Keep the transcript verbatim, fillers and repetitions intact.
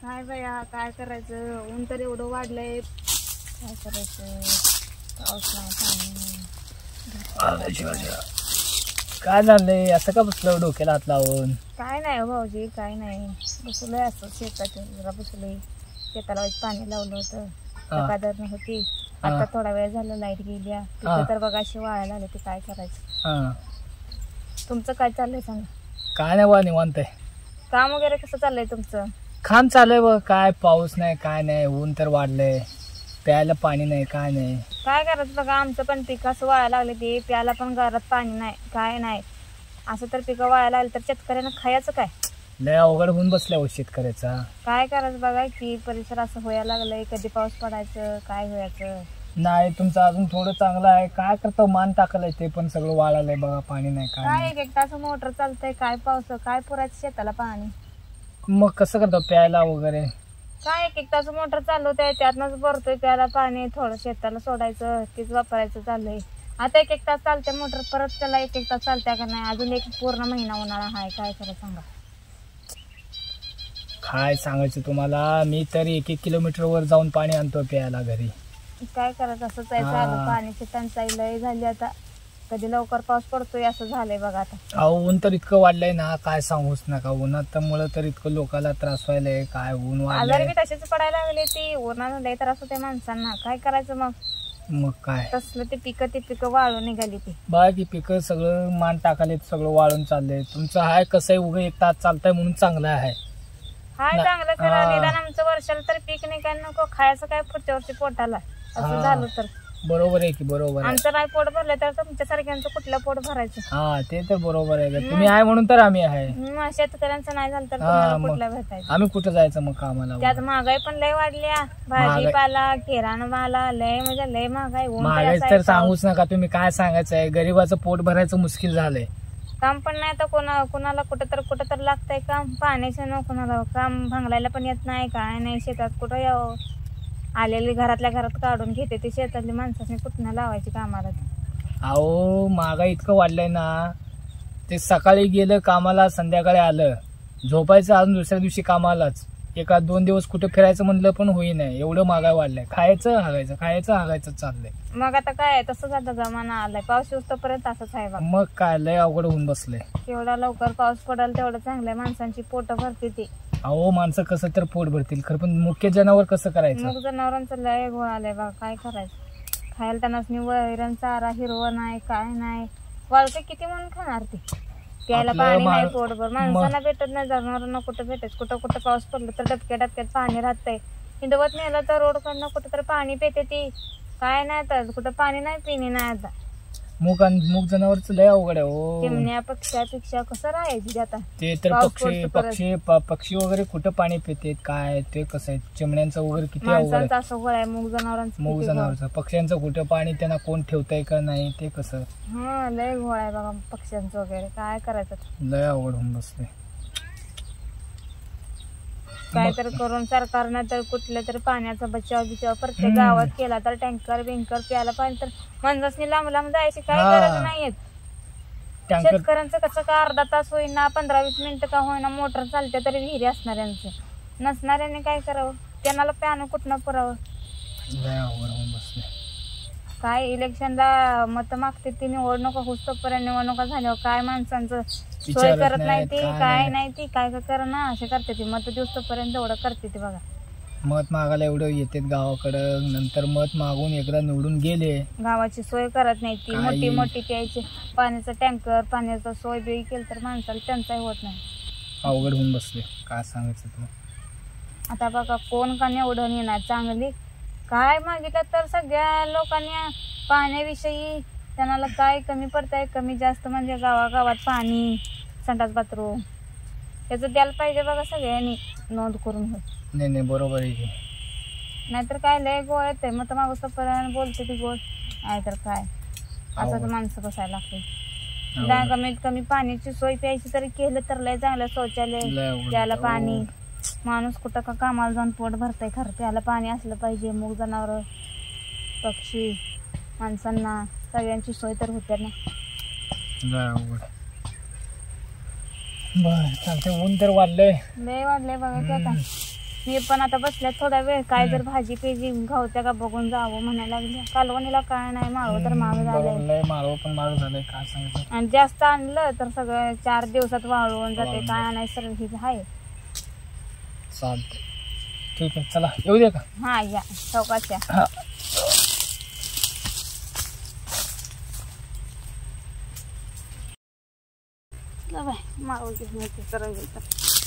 काय बाया काय करायचं, ऊन तर एवढं वाढलंय, काय करायचं, पाऊस नाही पाणी. काय झालंय असं का बसलं डोक्याला हात लावून? काय नाही हो भाऊजी, काय नाही, बसलोय असं शेतात जरा बसलोय. शेताला पाणी लावलं होतं, धरण होती, आता थोडा वेळ झाला लाईट गेल्या, तिथं तर बघा अशी वाळायला आले, ते काय करायचं. तुमचं काय चाललंय सांगा? काय नाही बा निवांत आहे. काम वगैरे कसं चाललंय तुमचं? काम चालू आहे बघ, काय पाऊस नाही काय नाही, ऊन तर वाढलंय, प्यायला पाणी नाही काय नाही. काय करायचं बघा, आमचं पण पीक असं वाळायला लागले, ते प्यायला पण घरात पाणी नाही काय नाही, असं तर पिकं वाळायला लागले तर शेतकऱ्यांना खायचं काय? लय अवघड होऊन बसल्या हो शेतकऱ्याचा. काय करायचं बघा की परिसर असं व्हायला लागलंय, कधी पाऊस पडायचं काय व्हायचं नाही. तुमचं अजून थोडं चांगलं आहे, काय करतो मान टाकलंय ते पण सगळं वाळालंय बघा, पाणी नाही काय काय. एक एक तास मोटर चालतंय, काय पाऊस काय पुरायचं शेताला पाणी, मग कसं करतो प्यायला वगैरे? काय एक एक तास मोटर चालवतंय, त्यातनंच भरतोय प्यायला पाणी, थोडं शेताला सोडायचं, तीच वापरायचं चाललंय. आता एक एक तास चालते मोटर, परत त्याला एक एक तास चालत्या का नाही, अजून एक पूर्ण महिना उन्हाळा आहे, काय करायचं सांगा. काय सांगायचं तुम्हाला, मी तर एक एक किलोमीटर वर जाऊन पाणी आणतो प्यायला घरी. काय करायचं, असंच आहे चालू, पाण्याची टंचाई लय झाली आता, कधी लवकर पाऊस पडतोय असं झालंय बघा आता. अहो ऊन तर इतकं वाढलंय ना, काय सांगूच नका. उन्हात मुळे तर इतकं लोकांना त्रास व्हायलाय, काय ऊन वाढलंय. आजारी बी तसेच पडायला लागले, ती उन्हानं लय त्रास होते माणसांना, काय करायचं मग. मग काय तसलं ते पिकं ते पिकं वाळून निघाली ती बघा की पिकं सगळं मान टाकाले, सगळं वाळून चाललंय. तुमचं हाय कसं आहे, उगं एक तास चालतंय म्हणून चांगलं आहे. हाय चांगलं करा, निदान आमचं वर्षाला तर पीक नाही काय नको, खायचं काय पुढच्या वर्षी पोटाला, असं झालं तर बरोबर आहे की. बरोबर, आमचं नाही पोट भरलं तर तुमच्या सारख्यांचं कुठलं पोट भरायचं. हा ते तर बरोबर आहे, तुम्ही आहे म्हणून तर आम्ही आहे. शेतकऱ्यांचं नाही झालं तर तुम्हाला कुठला भेटायचं, आम्ही कुठं जायचं मग कामाला. त्यात महागाई पण लय वाढल्या, भाजीपाला किराणा माला लय म्हणजे लय महागाई. महागाई तर सांगूच नका तुम्ही, काय सांगायचं आहे, गरीबाचं पोट भरायचं मुश्किल झालंय. काम पण नाही तर कोणा कोणाला कुठं तर कुठं तर लागतंय काम, पाण्याचं न कोणाला काम भांगलायला पण येत नाही काय नाही, शेतात कुठं यावं, आलेली घरातल्या घरात काढून घेते ते शेतातली माणसाने कुठं लावायची कामाला. अहो महागाई इतकं वाढलंय ना, ते सकाळी गेलं कामाला संध्याकाळी आलं, झोपायचं अजून दुसऱ्या दिवशी कामालाच, एका दोन दिवस कुठे फिरायचं म्हणलं पण होई नाही, एवढं महागाई वाढलंय. खायचं हागायचं खायचं हागायचं चाललंय. मग आता काय तसंच आता जमाना आलाय, पाऊस येऊपर्यंत असंच आहे बघ. मग काय लय अवघड होऊन बसलंय. एवढा लवकर पाऊस पडेल तेवढं चांगलंय, माणसांची पोट भरते ती. अहो माणसं कसं तर पोट भरतील खरं, पण मुख्य जनावर कसं करायचं. मग जनावरांचं लय गोळ आलंय बघा, काय करायचं. खायला त्यांना वैरण चारा हिरवं नाही काय नाही, वाळके किती म्हणून खाणार ते, प्यायला पाणी नाही पोटभर, माणसांना भेटत नाही, जनावरांना कुठं भेटायचं. कुठं कुठं पाऊस पडलं तर डबक्या डबक्यात पाणी राहतंय, हिंदवत नेलं तर रोड कडनं कुठं तर पाणी पेते ती, काय नाही तर कुठं पाणी नाही पिणी नाही. आता मूग मूग जनावरच लय अवघड आहे हो. चिमण्या पक्ष्यापेक्षा कसं राहायची आता, ते तर पक्षी पक्षी पक्षी वगैरे कुठं पाणी पितेत काय, ते कसं आहे चिमण्यांचं वगैरे किती अवघड आहे. असं गोळ आहे मूग जनावरांचं, मूग जनावरचं. पक्ष्यांचं कुठं पाणी त्यांना कोण ठेवतंय का नाही ते कसं. हा लय गोळ आहे बघा पक्ष्यांचं वगैरे, काय करायचं, लय अवघड होऊन बसले. काय तर करून सरकारनं तर कुठल्या तरी पाण्याचा बचाव बिचाव प्रत्येक गावात केला तर टँकर बिंकर प्यायला पाणी तर माणसांनी लांब लांब जायची काय गरज नाहीये. शेतकऱ्यांचं कसं का अर्धा तास होईना पंधरा वीस मिनिटं का होईना मोटर चालते तरी विहिरी असणाऱ्यांचं, नसणाऱ्यांनी काय करावं, त्यांना प्यानं कुठनं पुरावं. काय इलेक्शनला मत मागते ती निवडणुका होतोपर्यंत, निवडणुका झाल्यावर काय माणसांचं सोय करत नाही ती, काय नाही ती काय कर ना असे करते ती, मत दिवसपर्यंत एवढं करते ती बघा. मत मागायला एवढं येते गावाकडं, नंतर मत मागून एकदा निवडून गेले, गावाची सोय करत नाही ती, मोठी मोठी प्यायची पाण्याचं टँकर पाण्याचं सोय बी केलं तर माणसाला टंचाई होत नाही. अवघड होऊन बसले, काय सांगायचं तुला. आता बघा कोण का निवडून येणार चांगली, काय मागितलं तर सगळ्या लोकांनी पाण्याविषयी त्यांना काय कमी पडतंय, कमी जास्त म्हणजे गावागावात पाणी संडास बाथरूम याचं द्यायला पाहिजे बघा सगळ्यांनी नोंद करून. नाही नाही बरोबर आहे, नाहीतर काय लय गोळ येते मग मागोपर्यंत बोलते ती गोळ, नाहीतर काय असं तर माणसं बसायला लागते. कमीत कमी पाण्याची सोय प्यायची तरी केलं तर लय चांगलं, शौचालय द्यायला पाणी, माणूस कुठं का कामाला जाऊन पोट भरतंय खरं, त्याला पाणी असलं पाहिजे. मूग जनावर पक्षी माणसांना सगळ्यांची सोय तर होते ना. बर चालते, ऊन तर वाढलंय लय वाढलंय बघा की आता. मी पण आता बसल्या थोडा वेळ काय जर भाजी पेजी घावत्या का बघून जावं म्हणायला लागली. कालवणीला काय नाही, माळव तर महाग झालंय, माळव पण महाग झालंय काय सांगायचं. आणि जास्त आणलं तर सगळं चार दिवसात वाळवून जाते. काय आणायचं सर ही आहे. चालतंय ठीक आहे, चला येऊ दे का. हा या चौकाच्या. हा माळव घेऊन येते.